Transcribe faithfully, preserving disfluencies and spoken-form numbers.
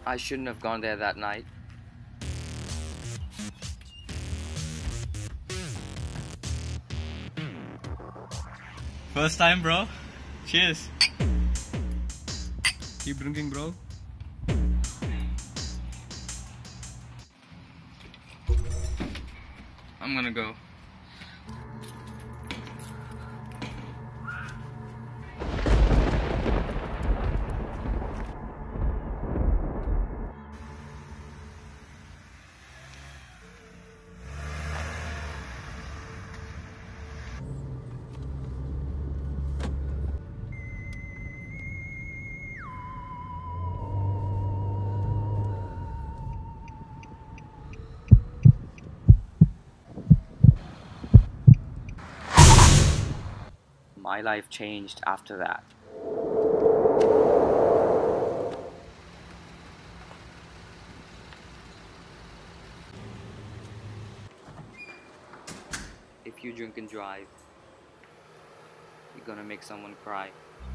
I shouldn't have gone there that night. First time, bro. Cheers. Keep drinking, bro. I'm gonna go. My life changed after that. If you drink and drive, you're gonna make someone cry.